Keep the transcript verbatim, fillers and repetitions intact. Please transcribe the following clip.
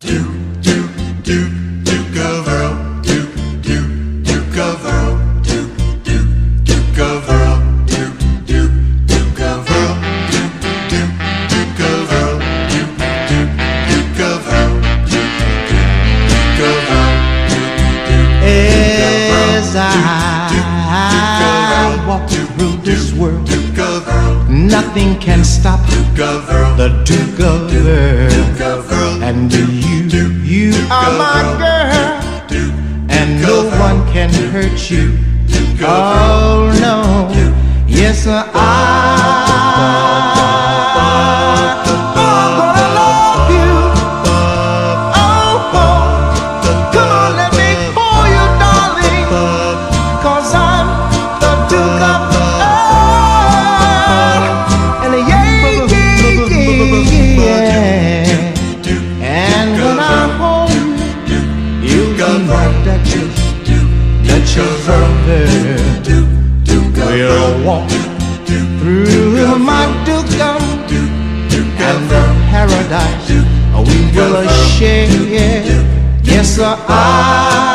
Duke, Duke, Duke, Duke of Earl. Duke, Duke, Duke of Earl. Duke, Duke, Duke of Earl. Duke, Duke, Duke of Earl. Duke, Duke, Duke of Earl. Duke, Duke, Duke of Earl. Duke, Duke of Earl. As I walk through this world, nothing can stop the Duke of Earl. And you, you are my girl, and no one can hurt you. Oh no, yes I, I'm gonna love you. Oh, come on, let me call you darling, 'cause I'm the Duke of Earl. And yeah, yeah, yeah. And when I hold you, you'll be my Duchess, Duchess of Earl. We'll walk through my dukedom and the paradise we will share. Yes, I